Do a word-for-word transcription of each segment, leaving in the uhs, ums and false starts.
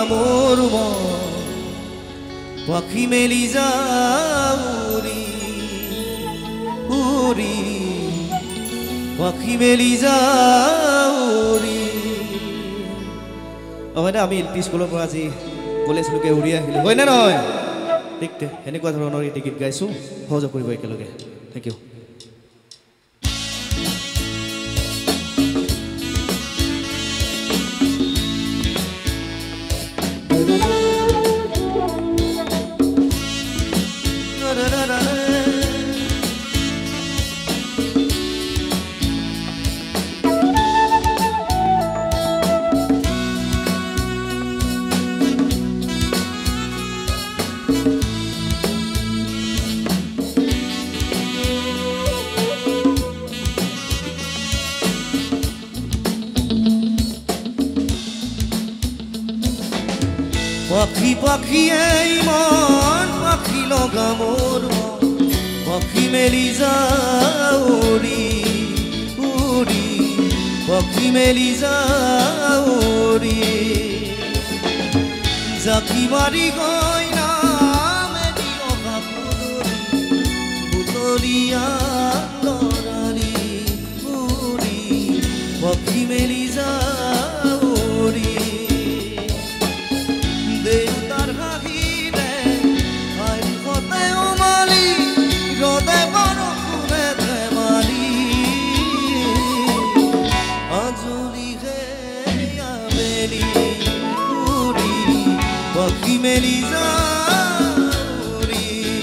মোর মন পাখি মেলি যাউরি উরি পাখি মেলি যাউরি হয়নে আমি এল পি স্কুলৰ পৰা আজি কলেজলৈকে উৰি আহিলোঁ হয়নে নহয় ঠিক এনেকুৱা ধৰণৰ এটি গীত গাইছোঁ সহযোগ কৰিব একেলগে থেংক ইউ পাখি পাখি এই মন পাখি লগা মোর মন পাখি মেলি যাউরি উৰি পাখি মেলি যাউরি জাকি মাৰি গৈ নামেদি অহা পুতলি পুতলিয়া লৰালি উৰি পাখি মেলি যাউরি দেউতার হাহিরে আই কতে উমালি রদে বড় খুলে ধেমালি আজুলি হে আবেলি উরি পাখি মেলি যাউরি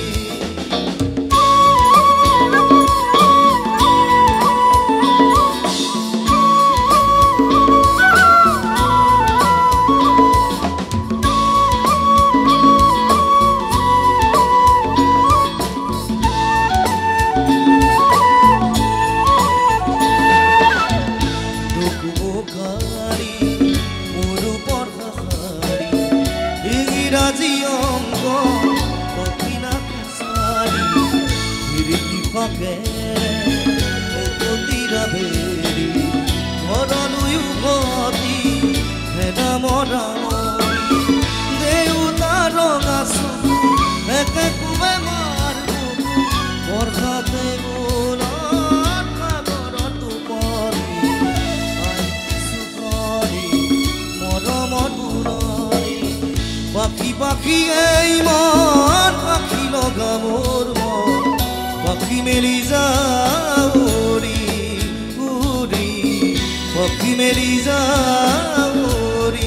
দেউতার গাছ একে কুবে মার বর্ষাতে গোলার সাগর টুপলি সুখরি মরমর বুলরি পাখি পাখি এই মন পাখি লগা মোর মন পাখি মেলি যাউরি উৰি পাখি মেলি যাউরি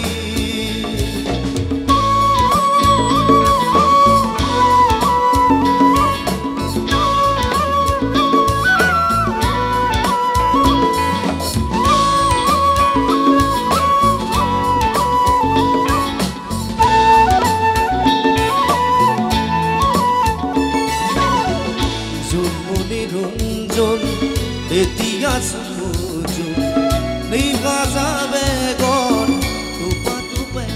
এতিয়া সুজু নিগা যাবে গন টুপা টুপে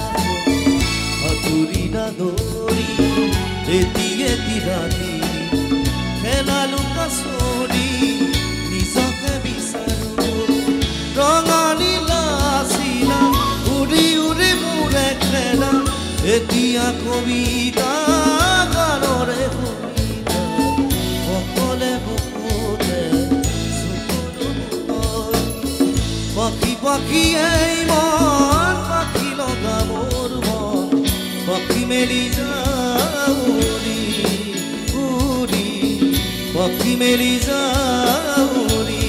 হাতুরি না দৌড়ি এটি এটি রাতি খেলা লুকা চৰি নিজকে বিচাৰো ৰঙা নীলা চিলা উৰি উৰি মোৰে খেলা এতিয়া কবিতা গানৰে অকলে পাখি পাখি এই মন পাখি লগা মোর মন পাখি মেলি যাউরি উৰি পাখি মেলি যাউরি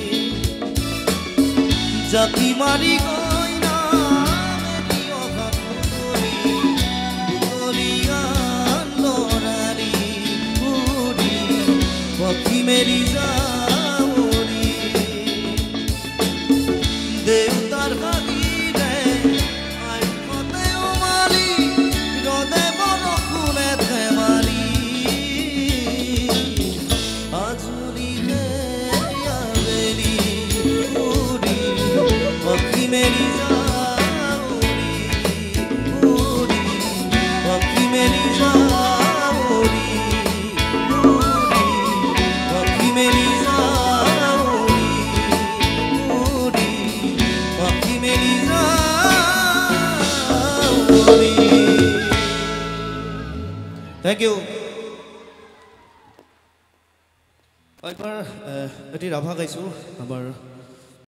জাকি মাৰি গৈ নামেদি অহা পুতলি পুতলিয়া লৰালি উৰি পাখি মেলি যাউরি দেউতার হাহিরে আই কতে উমালি রদে বড় খুলে ধেমালি আজুলি হে আবেলি উরি পাখি মেলি যাউরি উরি পাখি মেলি যাউরি উরি পাখি মেলি আমি থেংক ইউ একবাৰ এটি ৰাভা গাইছোঁ আমাৰ